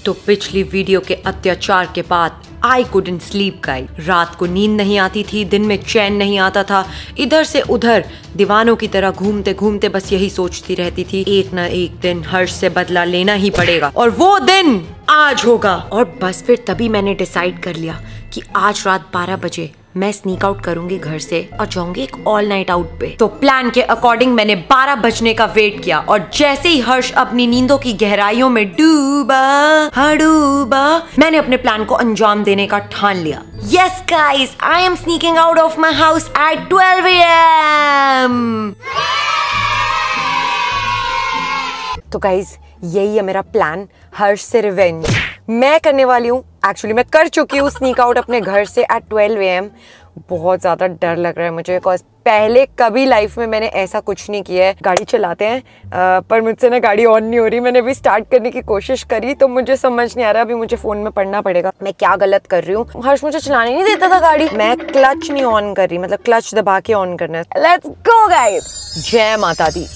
तो पिछली वीडियो के अत्याचार के बाद आई कुडंट स्लीप गाइस। रात को नींद नहीं आती थी, दिन में चैन नहीं आता था, इधर से उधर दीवानों की तरह घूमते घूमते बस यही सोचती रहती थी, एक ना एक दिन हर्ष से बदला लेना ही पड़ेगा और वो दिन आज होगा। और बस फिर तभी मैंने डिसाइड कर लिया कि आज रात 12 बजे मैं स्नीक आउट करूंगी घर से और जाऊंगी एक ऑल नाइट आउट पे। तो प्लान के अकॉर्डिंग मैंने 12 बजने का वेट किया और जैसे ही हर्ष अपनी नींदों की गहराइयों में डूबा मैंने अपने प्लान को अंजाम देने का ठान लिया। Yes guys, I am sneaking out of my house at 12 AM। तो गाइज यही है मेरा प्लान, हर्ष से रिवेंज मैं करने वाली हूँ। एक्चुअली मैं कर चुकी हूँ स्नीक आउट अपने घर से एट 12 AM। बहुत ज़्यादा डर लग रहा है मुझे, बिकॉज पहले कभी लाइफ में मैंने ऐसा कुछ नहीं किया है। गाड़ी चलाते हैं पर मुझसे ना गाड़ी ऑन नहीं हो रही। मैंने भी स्टार्ट करने की कोशिश करी तो मुझे समझ नहीं आ रहा, अभी मुझे फ़ोन में पढ़ना पड़ेगा मैं क्या गलत कर रही हूँ। हर्ष मुझे चलाने नहीं देता था गाड़ी, मैं क्लच नहीं ऑन कर रही, मतलब क्लच दबा के ऑन करना है। लेट्स गो गाइस, जय माता दी।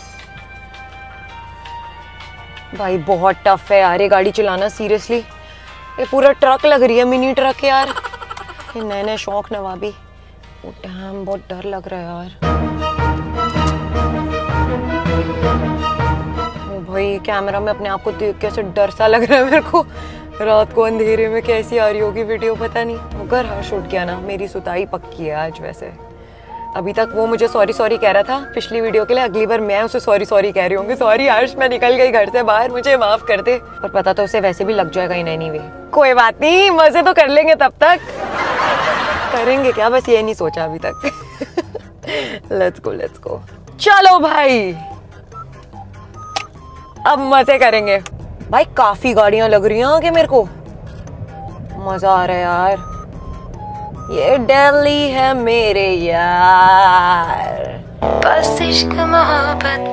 भाई बहुत टफ है यार ये गाड़ी चलाना, सीरियसली ये पूरा ट्रक लग रही है, मिनी ट्रक यार। ये नए नए शौक नवाबी, डैम बहुत डर लग रहा है यार। ओ भाई कैमरा में अपने आप को देख के ऐसे डर सा लग रहा है मेरे को। रात को अंधेरे में कैसी आ रही होगी वीडियो पता नहीं। अगर हर्ष उठ गया ना मेरी सुताई पक्की है आज। वैसे अभी तक वो मुझे सॉरी कह रहा था पिछली वीडियो के लिए, अगली बार मैं उसे सॉरी कह रही हूँ, सॉरी हर्ष मैं निकल गई घर से बाहर, मुझे माफ कर दे। पर पता तो उसे वैसे भी लग जाएगा इन एनीवे। कोई बात नहीं, मजे तो कर लेंगे तब तक। करेंगे क्या, बस ये नहीं सोचा अभी तक। लेट्स गो चलो भाई, अब मजे करेंगे। भाई काफी गाड़ियां लग रही हैं आगे, मेरे को मजा आ रहा है यार। ये दिल्ली है मेरे यार, बस इश्क मोहब्बत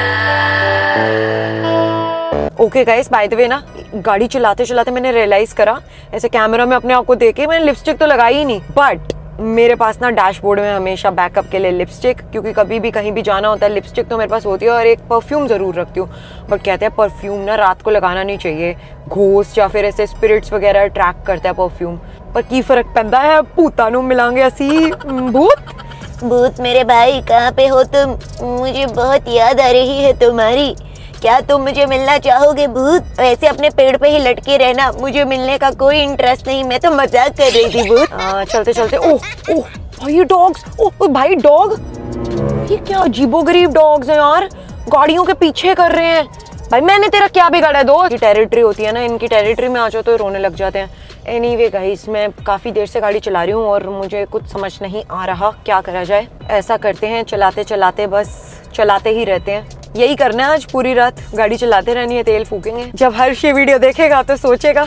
प्यार। Okay guys, by the way ना गाड़ी चलाते चलाते मैंने रियलाइज करा, ऐसे कैमरा में अपने आप को देखे मैंने लिपस्टिक तो लगाई ही नहीं, बट मेरे पास ना डैशबोर्ड में हमेशा बैकअप के लिए लिपस्टिक, क्योंकि कभी भी कहीं भी जाना होता है लिपस्टिक तो मेरे पास होती है, और एक परफ्यूम जरूर रखती हूँ। बट कहते हैं परफ्यूम ना रात को लगाना नहीं चाहिए, घोस्ट या फिर ऐसे स्पिरिट्स वगैरह अट्रैक्ट करता है परफ्यूम। पर की फर्क पैंदा है, भूतां नूं मिलांगे असी। भूत मेरे भाई कहाँ पे हो तुम, मुझे बहुत याद आ रही है तुम्हारी, क्या तुम मुझे मिलना चाहोगे भूत? वैसे अपने पेड़ पे ही लटके रहना, मुझे मिलने का कोई इंटरेस्ट नहीं, मैं तो मजाक कर रही थी भूत। चलते चलते ओह भाई ये डॉग्स, ओह भाई डॉग, ये क्या अजीबोगरीब डॉग्स हैं यार, गाड़ियों के पीछे कर रहे हैं। भाई मैंने तेरा क्या बिगाड़ा है दोस्त? टेरिटरी होती है ना, इनकी टेरिटरी में आ जाओ तो रोने लग जाते हैं। एनीवे गाइस, मैं काफ़ी देर से गाड़ी चला रही हूँ और मुझे कुछ समझ नहीं आ रहा क्या करा जाए। ऐसा करते हैं चलाते चलाते बस चलाते ही रहते हैं, यही करना है आज पूरी रात, गाड़ी चलाते रहनी है, तेल फूकेंगे। जब हर्ष ये वीडियो देखेगा तो सोचेगा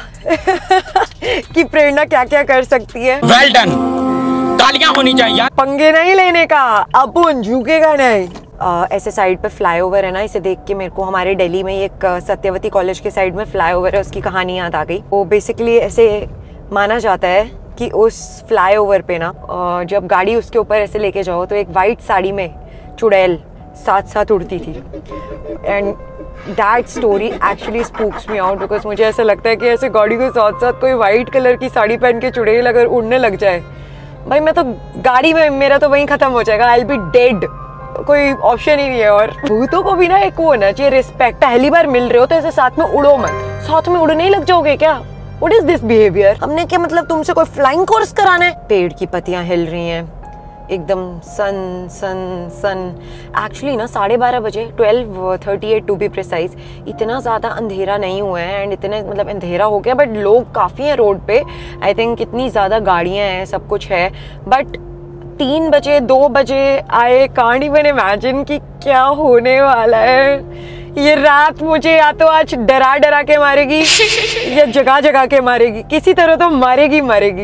कि प्रेरणा क्या क्या कर सकती है। वेल डन, तालियां होनी चाहिए। पंगे नहीं लेने का, अपन झुकेगा नहीं। ऐसे साइड पे फ्लाईओवर है ना, इसे देख के मेरे को हमारे दिल्ली में एक सत्यवती कॉलेज के साइड में फ्लाईओवर है, उसकी कहानी याद आ गई। वो बेसिकली ऐसे माना जाता है कि उस फ्लाईओवर पे ना जब गाड़ी उसके ऊपर ऐसे लेके जाओ तो एक वाइट साड़ी में चुड़ैल साथ साथ उड़ती थी। And that story actually spooks me out, because मुझे ऐसा लगता है कि ऐसे गाड़ी के साथ साथ कोई वाइट कलर की साड़ी पहन के चुड़ैल अगर उड़ने लग जाए, भाई मैं तो गाड़ी में, मेरा तो वहीं खत्म हो जाएगा, आई विल बी डेड, कोई ऑप्शन ही नहीं है। और भूतों को भी ना एक वो होना चाहिए रिस्पेक्ट, पहली बार मिल रहे हो तो ऐसे साथ में उड़ो मत, साथ में उड़ने ही लग जाओगे क्या? What is this behaviour? हमने क्या मतलब तुमसे कोई फ्लाइंग कोर्स कराना है? पेड़ की पत्तियां हिल रही हैं एकदम, सन सन सन। एक्चुअली ना 12:30 बजे, 12:38 टू बी प्रिसाइज, इतना ज़्यादा अंधेरा नहीं हुआ है एंड इतने मतलब अंधेरा हो गया, बट लोग काफ़ी हैं रोड पे। आई थिंक इतनी ज़्यादा गाड़ियाँ हैं, सब कुछ है, बट 3 बजे 2 बजे आए, कांट इवन इमेजिन कि क्या होने वाला है। ये रात मुझे या तो आज डरा के मारेगी या जगा के मारेगी, किसी तरह तो मारेगी।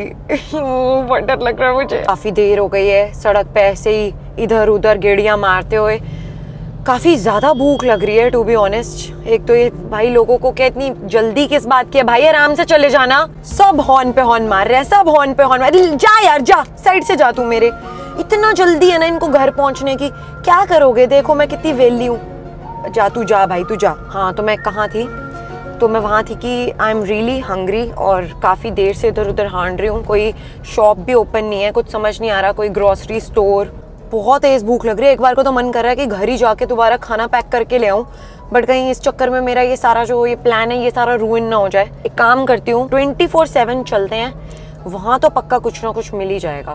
बहुत डर लग रहा है मुझे। काफी देर हो गई है सड़क पे ऐसे ही इधर उधर गेड़ियां मारते हुए, काफी ज्यादा भूख लग रही है टू बी ऑनेस्ट। एक तो ये भाई लोगों को क्या इतनी जल्दी किस बात की है, भाई आराम से चले जाना, सब हॉर्न पे हॉर्न मार रहे हैं, सब हॉर्न पे हॉर्न मार, जा यार जा, साइड से जा तू, मेरे इतना जल्दी है ना इनको घर पहुंचने की, क्या करोगे? देखो मैं कितनी वेली हूँ, जा तू जा भाई तू जा। हाँ तो मैं कहाँ थी? तो मैं वहाँ थी कि आई एम रियली हंग्री और काफ़ी देर से इधर उधर हाँड रही हूँ। कोई शॉप भी ओपन नहीं है, कुछ समझ नहीं आ रहा, कोई ग्रॉसरी स्टोर। बहुत तेज़ भूख लग रही है। एक बार को तो मन कर रहा है कि घर ही जाके दोबारा खाना पैक करके ले आऊँ, बट कहीं इस चक्कर में मेरा ये सारा जो ये प्लान है ये सारा रूइन ना हो जाए। एक काम करती हूँ, 24/7 चलते हैं, वहाँ तो पक्का कुछ ना कुछ मिल ही जाएगा।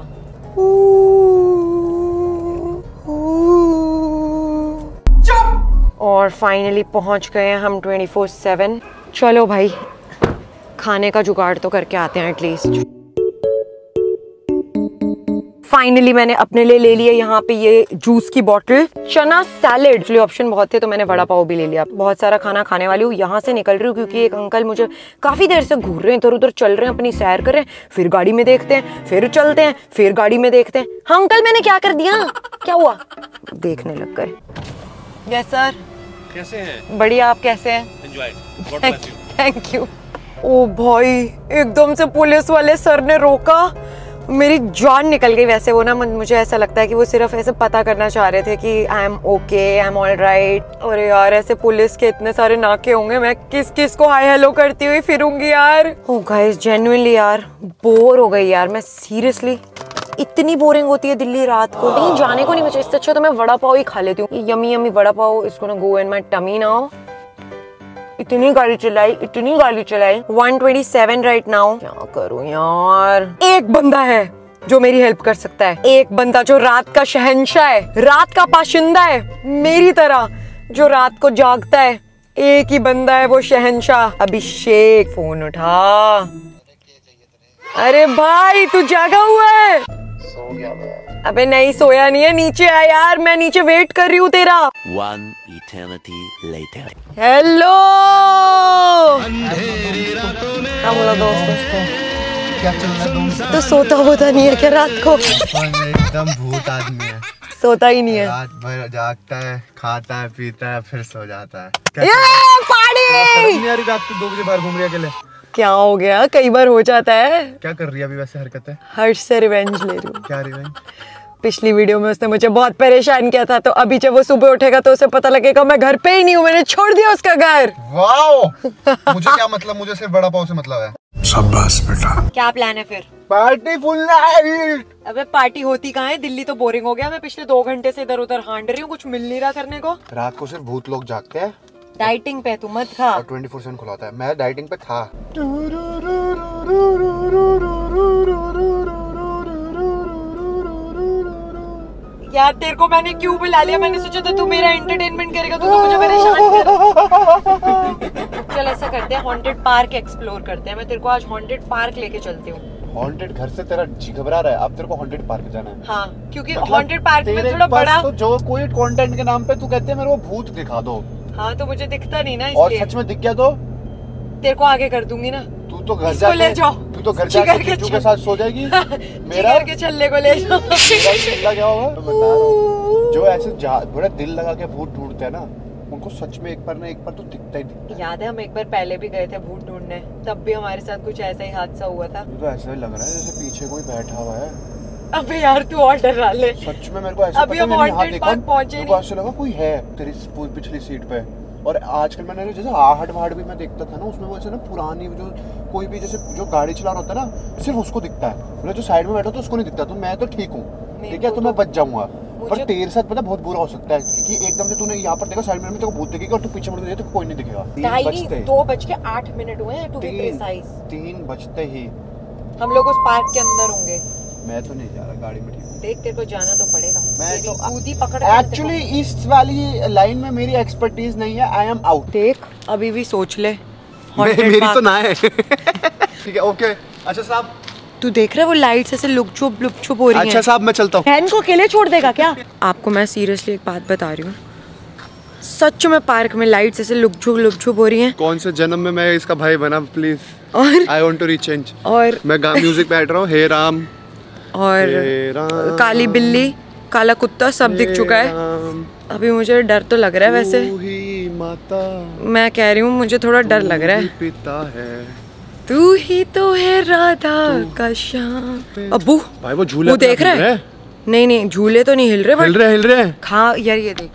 और फाइनली पहुंच गए हैं हम 24/7। चलो भाई खाने का जुगाड़ तो करके आते हैं एटलीस्ट। फाइनली मैंने अपने लिए ले लिया यहाँ पे ये जूस की बॉटल, चना सैलेड। एक्चुअली ऑप्शन बहुत थे तो मैंने वड़ा पाव भी ले लिया। बहुत सारा खाना खाने वाली हूँ। यहाँ से निकल रही हूँ क्योंकि एक अंकल मुझे काफी देर से घूर रहे हैं, इधर उधर चल रहे हैं, अपनी सैर कर रहे हैं, फिर गाड़ी में देखते हैं, फिर चलते हैं, फिर गाड़ी में देखते हैं। हाँ अंकल मैंने क्या कर दिया, क्या हुआ? देखने लग गए। Yes sir. कैसे हैं? बढ़िया, आप कैसे हैं? Enjoy, God bless you. Thank you. ओ भाई एकदम से पुलिस वाले सर ने रोका, मेरी जान निकल गई। वैसे वो ना मुझे ऐसा लगता है कि वो सिर्फ ऐसे पता करना चाह रहे थे कि I am okay, I am all right. अरे यार ऐसे पुलिस के इतने सारे नाके होंगे, मैं किस किस को हाय हेलो करती हुई फिरूंगी यार। ओ गाइस जेन्युइनली यार बोर हो गई यार मैं, सीरियसली इतनी बोरिंग होती है दिल्ली रात को। कहीं जाने को नहीं बचा, इससे अच्छा तो मैं वड़ा पाव ही खा लेती हूँ। यमी यमी वड़ा पाव, इसको ना go in my tummy now. इतनी गाड़ी चलाई 127 राइट नाउ। क्या करूं यार? एक बंदा है जो मेरी हेल्प कर सकता है, एक बंदा जो रात का शहंशाह है, रात का पाशिंदा है, मेरी तरह जो रात को जागता है। एक ही बंदा है वो शहंशाह, अभिषेक। फोन उठा। अरे भाई तू जागा हुआ है? सो गया मैं। अबे नहीं सोया नहीं है, नीचे आ यार, मैं नीचे वेट कर रही हूँ तेरा। 1 eternity later. हेलो। हाँ बोला दोस्त, क्या चल रहा है दोस्त? तो सोता होता नहीं है क्या रात को? एकदम भूत आदमी है, सोता ही नहीं है, रात भर जागता है, खाता है, पीता है, फिर सो जाता है। ये पार्टी यार रात को 2 बजे बाहर घूम रही है अकेले। क्या हो गया? कई बार हो जाता है। क्या कर रही है अभी वैसे हरकत है? हर्ष से रिवेंज ले रही हूँ। क्या रिवेंज? पिछली वीडियो में उसने मुझे बहुत परेशान किया था, तो अभी जब वो सुबह उठेगा तो उसे पता लगेगा मैं घर पे ही नहीं हूँ, मैंने छोड़ दिया उसका घर। वाओ। मुझे क्या मतलब, मुझे सिर्फ वड़ा पाव से मतलब है। शाबाश बेटा। क्या प्लान है फिर? Party full night. अबे पार्टी होती कहाँ है? दिल्ली तो बोरिंग हो गया। मैं पिछले 2 घंटे से इधर उधर हांड रही हूँ, कुछ मिल नहीं रहा करने को। रात को सिर्फ भूत लोग जागते हैं। डाइटिंग पे तू मत खा। और 24/7 खुला होता है। मैं डाइटिंग पे था। यार तेरे को मैंने क्यों बुला लिया? मैंने सोचा था तू मेरा एंटरटेनमेंट करेगा, तू तो मुझे परेशान कर। चल ऐसा करते हैं, हॉन्टेड पार्क एक्सप्लोर करते हैं। मैं तेरे को आज हॉन्टेड पार्क लेके चलती हूँ। हॉन्टेड घर से तेरा जी घबरा रहा है, अब तेरे को हॉन्टेड पार्क जाना है। हाँ क्योंकि मतलब हॉन्टेड पार्क में थोड़ा बड़ा तो जो कोई कंटेंट के नाम पे तू कहते है मेरे को भूत दिखा दो। हाँ तो मुझे दिखता नहीं ना, और इसलिए सच में दिख गया तो तेरे को आगे कर दूंगी ना। तू तो घर इसको ले जाओ। तू तो घर जाके जीजू के साथ सो जाएगी। मेरा के छल्ले को ले जाओ। मेरा क्या होगा मैं बता रहा हूँ। जो ऐसे बड़ा दिल लगा के भूत ढूंढते हैं ना, उनको सच में एक बार तो दिखता ही दिखता है। याद है हम एक बार पहले भी गए थे भूत ढूंढने, तब भी हमारे साथ कुछ ऐसा ही हादसा हुआ था। तो ऐसा ही लग रहा है जैसे पीछे कोई बैठा हुआ है। अबे यार तू और डरा ले। सच में मेरे को ऐसा अभी हम हॉन्टेड पार्क पहुंचे नहीं। ऐसा लगा कोई है तेरी पिछली सीट पे। और आजकल मैंने जैसे आहट वहाड़ भी मैं देखता था ना, उसमें वैसे ना पुरानी जो कोई भी जैसे जो गाड़ी चला रहा होता है ना, सिर्फ उसको दिखता है। मतलब जो साइड में बैठा तो उसको नहीं दिखता। तो मैं तो ठीक हूँ, ठीक है, तो मैं बच जाऊंगा। पर तेरे साथ पता बहुत बुरा हो सकता है क्योंकि एकदम से तूने यहाँ पर देखा साइड में तेरे को भूत दिखेगा और तू पीछे मुड़ के तो कोई नहीं दिखेगा। 2:08 हुए हैं टू बी प्रिसाइज। 3 बजते ही हम लोग उस पार्क के अंदर होंगे। मैं तो नहीं जा रहा, गाड़ी में ठीक हूँ। देख तेरे को जाना तो पड़ेगा। मैं तो कूदी पकड़। एक्चुअली इस वाली लाइन में मेरी एक्सपर्टीज नहीं है। I am out. देख अभी भी सोच ले। मेरी तो ना है। ठीक है ओके। अच्छा साहब तू देख रहा है वो लाइट्स ऐसे लुक छुप हो रही हैं। अच्छा साहब मैं चलता हूँ। बहन को अकेले छोड़ देगा क्या? आपको मैं सीरियसली एक बात बता रही हूँ, सच में पार्क में लाइट्स ऐसे लुक छुप हो रही हैं। कौन से जन्म में मैं इसका भाई बना प्लीज। और आई वांट टू रीचेंज। और मैं म्यूजिक बैठ रहा हूँ। हे राम और काली बिल्ली काला कुत्ता सब दिख चुका है। अभी मुझे डर तो लग रहा है वैसे। ही माता मैं कह रही हूँ मुझे थोड़ा डर लग रहा है। पिता है तू ही तो है राधा का श्याम। अब्बू भाई वो झूले वो देख रहा है? नहीं झूले तो नहीं हिल रहे। हिल रहे हाँ यार ये देख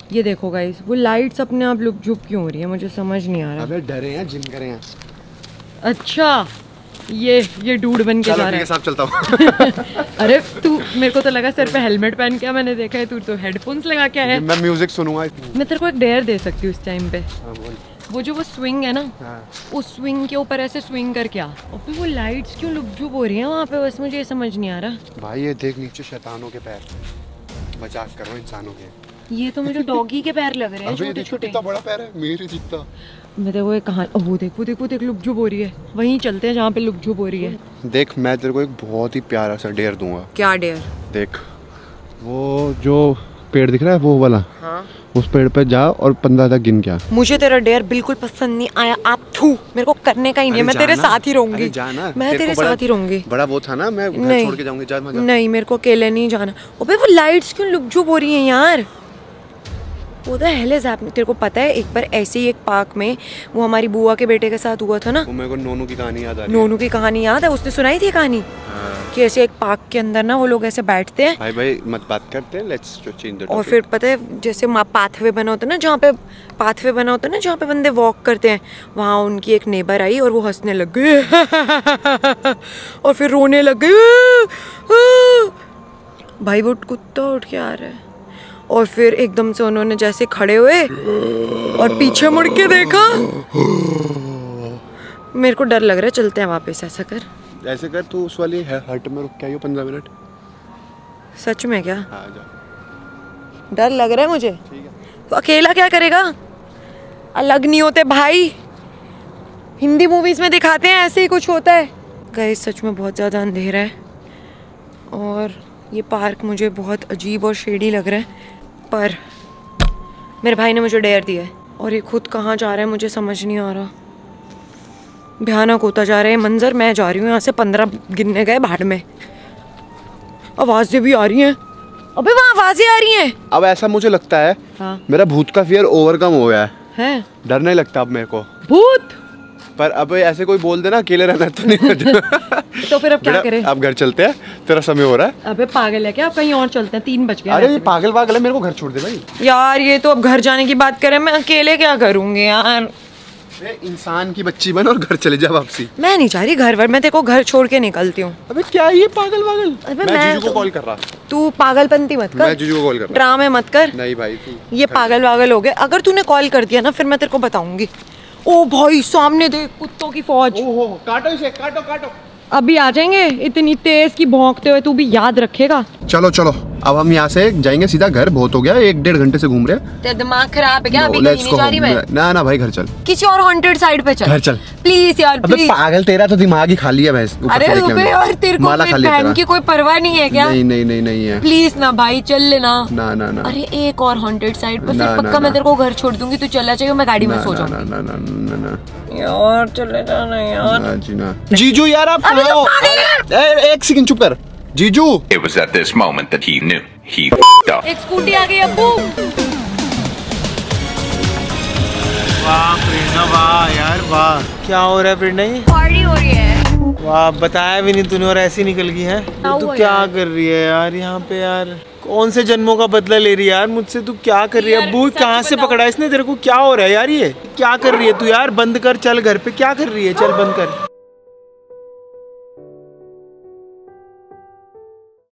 ये देखो गाइस, वो लाइट्स अपने आप लुक झुक क्यों हो रही है, मुझे समझ नहीं आ रहा। अबे डरे हैं, जिम करे हैं। अच्छा ये डूड बन के जा रहा है। साथ चलता हूँ। अरे तू, मेरे को तो लगा सर पे हेलमेट पहन के, मैंने देखा है तू तो हेडफोन्स लगा के आया। मैं म्यूजिक सुनूंगा। मैं तेरे को एक डेयर दे सकती हूँ इस टाइम पे। हाँ, बोल। वो जो वो स्विंग है ना, हाँ। उस स्विंग के ऊपर ऐसे स्विंग करके आ, और फिर वो लाइट्स क्यों लुक हो रही है वहाँ पे, बस मुझे ये समझ नहीं आ रहा। भाई ये देख नीचे शैतानों के पैर, मजाक करो इंसानों के। ये तो मुझे डॉगी के पैर लग रहे हैं, छोटे छोटे। कितना बड़ा पैर है, मेरे जितना। मैं देखो ये कहाँ, वो देख लुक हो रही है। वहीं चलते हैं जहाँ पे लुक हो रही है। देख मैं तेरे को एक बहुत ही प्यारा सा डेयर दूंगा। क्या डेयर? देख वो जो पेड़ दिख रहा है वो वाला, हाँ? उस पेड़ पे जा और 15 तक गिन क्या। मुझे तेरा डेयर बिल्कुल पसंद नहीं आया। आप मेरे को करने का ही नहीं है। मैं तेरे साथ ही रहूंगी। मैं तेरे साथ ही रहूंगी। बड़ा वो था ना, मैं घर छोड़ के जाऊंगी। जा मजा। नहीं, मेरे को अकेले नहीं जाना। अबे वो लाइट्स क्यों लुक हो रही हैं यार? वो तो हेले ज़ाप। तेरे को पता है एक बार ऐसे ही एक पार्क में वो हमारी बुआ के बेटे के साथ हुआ था ना। वो मेरे को नोनू की कहानी याद आ रही है। नोनू की कहानी याद है? उसने सुनाई थी कहानी कि ऐसे एक पार्क के अंदर ना वो लोग ऐसे बैठते हैं। भाई मत बात करते हैं, लेट्स चेंज द टॉपिक। और फिर पता है जैसे पाथवे बना होता है ना, जहाँ पे बंदे वॉक करते हैं, वहाँ उनकी एक नेबर आई और वो हंसने लग गई और फिर रोने लग गई। भाई वो कुत्ता उठ के आ रहा है और फिर एकदम से उन्होंने जैसे खड़े हुए और पीछे मुड़ के देखा। मेरे को डर लग रहा है, चलते हैं वापस। ऐसा कर तू उस वाली हट में रुक के आइयो 15 मिनट। सच में क्या? हाँ, जा। डर लग रहा है मुझे। ठीक है। तो अकेला क्या करेगा? अलग नहीं होते भाई, हिंदी मूवीज में दिखाते हैं ऐसे ही कुछ होता है। गाइस सच में बहुत ज़्यादा अंधेरा है और ये पार्क मुझे बहुत अजीब और शेडी लग रहा है, पर मेरे भाई ने मुझे डेयर दिया है और ये खुद कहाँ जा रहा है मुझे समझ नहीं आ रहा। भयानक होता जा रहा है मंजर। मैं जा रही हूँ यहाँ से, 15 गिनने गए भाड़ में। आवाज़ें भी आ रही हैं। अबे वहाँ आवाज़ें आ रही हैं। अब ऐसा मुझे लगता है, हाँ? मेरा भूत का फियर ओवरकम हो गया है। डर नहीं लगता अब मेरे को भूत। पर अब ऐसे कोई बोल देना अकेले रहना तो नहीं। तो फिर अब क्या करें? अब घर चलते हैं, तेरा समय हो रहा है। अबे पागल है क्या? अब कहीं और चलते हैं, 3 बज गए। अरे ये पागल है, मेरे को घर छोड़ दे भाई। यार ये तो अब घर जाने की बात करें, मैं अकेले क्या करूँगी यार? इंसान की बच्ची बन और घर चले जा वापसी। मैं नहीं चाह रही घर वर, मैं तेरे को घर छोड़ के निकलती हूँ। अबे क्या ये पागल? अबे मैं जीजू को कॉल कर रहा। तू पागलपंती मत कर। मैं जीजू को कॉल कर रहा। ड्रामे मत कर। नहीं भाई तू ये पागल हो गए। अगर तूने कॉल कर दिया ना फिर मैं तेरे को बताऊंगी। ओ भाई सामने देख, कुत्तों की फौज। ओहो, काटो इसे, काटो। अभी आ जाएंगे, इतनी तेज की भौंकते हुए, तू भी याद रखेगा। चलो अब हम यहाँ से जाएंगे सीधा घर। बहुत हो गया, 1-1.5 घंटे से घूम रहे हैं। तेरा दिमाग खराब है क्या? अभी कहीं नहीं जा रही मैं। ना भाई घर चल, किसी और हॉन्टेड साइड पे चल। घर चल प्लीज यार, अबे पागल, तेरा तो दिमाग ही खाली है भैंस। अरे यार तेरे को बहन की कोई परवाह नहीं है क्या? नहीं है। प्लीज ना भाई चल लेना। ना। अरे एक और हॉन्टेड साइड पे, फिर पक्का मैं तेरे को घर छोड़ दूंगी, तू चला जाइए, मैं गाड़ी में सो जाऊंगी। ना यार चले जाना यार। जी ना जीजू यार, आप कहाँ हो? एक सेकंड चुप कर जीजू। It was at this moment that he knew he f***ed up. एक स्कूटी आ गई अब्बू। वाह प्रेरणा, वाह यार वाह। क्या हो रहा है प्रेरणा? पार्टी हो रही है। वाह, बताया भी नहीं तूने और ऐसी निकल गई है। तू क्या कर रही है यार यहाँ पे? यार कौन से जन्मों का बदला ले रही है यार मुझसे? तू क्या कर रही है? अब्बू कहाँ से पकड़ा इसने तेरे को? क्या हो रहा है यार? ये क्या कर रही है तू यार? बंद कर, चल घर पे। क्या कर रही है? चल बंद कर।